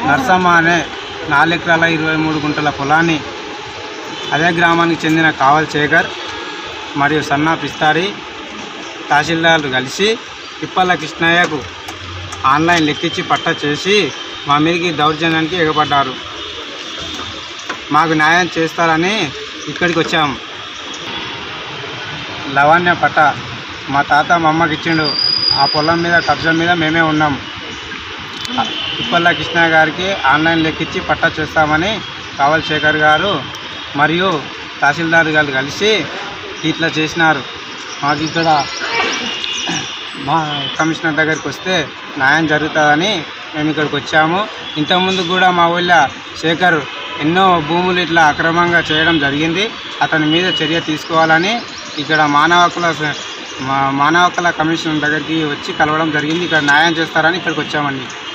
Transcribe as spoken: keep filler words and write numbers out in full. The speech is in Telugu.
నర్సమ్మ అనే నాలుగు ఎకరాల ఇరవై మూడు గుంటల పొలాన్ని అదే గ్రామానికి చెందిన కావల్ శేఖర్ మరియు సన్నా పిస్తారి తహసీల్దార్లు కలిసి తిప్పల కృష్ణయ్యకు ఆన్లైన్ లెక్కించి పట్టా చేసి మా మీదకి దౌర్జన్యానికి ఎగబడ్డారు. మాకు న్యాయం చేస్తారని ఇక్కడికి వచ్చాము. లవణ్య పట్ట మా తాత మా అమ్మకి ఇచ్చిండు. ఆ పొలం మీద కబ్జా మీద మేమే ఉన్నాం. తిప్పల కృష్ణ గారికి ఆన్లైన్ లెక్కించి పట్టా చేస్తామని కావల్ శేఖర్ గారు మరియు తహసీల్దార్ గారు కలిసి ఇట్లా చేసినారు. మాకు ఇక్కడ మా కమిషనర్ దగ్గరికి వస్తే న్యాయం జరుగుతుందని మేము ఇక్కడికి వచ్చాము. ఇంతకుముందు కూడా మా ఊళ్ళో శేఖర్ ఎన్నో భూములు ఇట్లా అక్రమంగా చేయడం జరిగింది. అతని మీద చర్య తీసుకోవాలని ఇక్కడ మానవ హక్కుల మానవ హక్కుల కమిషన్ దగ్గరికి వచ్చి కలవడం జరిగింది. ఇక్కడ న్యాయం చేస్తారని ఇక్కడికి వచ్చామండి.